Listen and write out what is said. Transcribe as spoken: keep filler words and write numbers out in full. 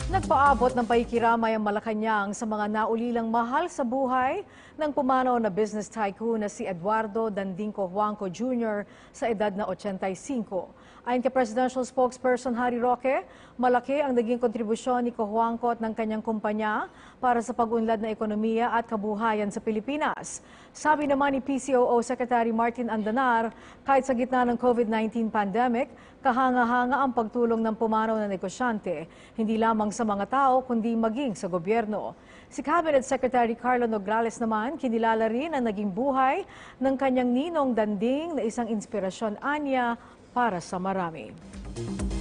Nagpaabot ng pakikiramay ang Malacanang sa mga naulilang mahal sa buhay ng pumanaw na business tycoon na si Eduardo Dandingco Huangco Junior sa edad na eighty-five. Ayon kay Presidential Spokesperson Harry Roque, malaki ang naging kontribusyon ni Huangco at ng kanyang kumpanya para sa pag-unlad ng ekonomiya at kabuhayan sa Pilipinas. Sabi naman ni P C O O Secretary Martin Andanar, kahit sa gitna ng COVID nineteen pandemic, kahanga-hanga ang pagtulong ng pumanaw na negosyante, hindi lamang sa mga tao kundi maging sa gobyerno. Si Cabinet Secretary Carlo Nograles naman, kinilala rin ang naging buhay ng kanyang ninong Danding na isang inspirasyon anya para sa marami.